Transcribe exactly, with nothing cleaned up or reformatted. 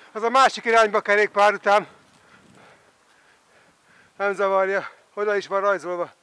Az a másik irányba kerékpár után. Nem zavarja, oda is van rajzolva.